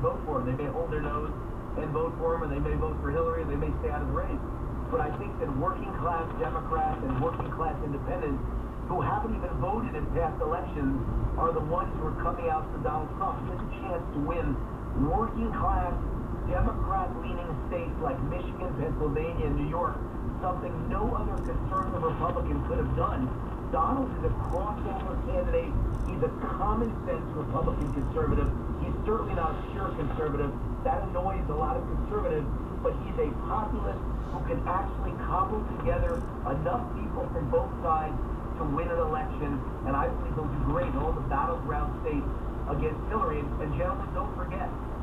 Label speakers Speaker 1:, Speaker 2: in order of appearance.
Speaker 1: vote for him. They may hold their nose and vote for him, and they may vote for Hillary, and they may stay out of the race. But I think that working-class Democrats and working-class independents who haven't even voted in past elections are the ones who are coming out for Donald Trump. He has a chance to win working-class, Democrat-leaning states like Michigan, Pennsylvania, and New York, something no other conservative Republican could have done. Donald is a crossover candidate. He's a common-sense Republican conservative. He's certainly not a pure conservative. That annoys a lot of conservatives, but he's a populist who can actually cobble together enough people from both sides to win an election, and I believe he'll do great in all the battleground states against Hillary. And gentlemen, don't forget,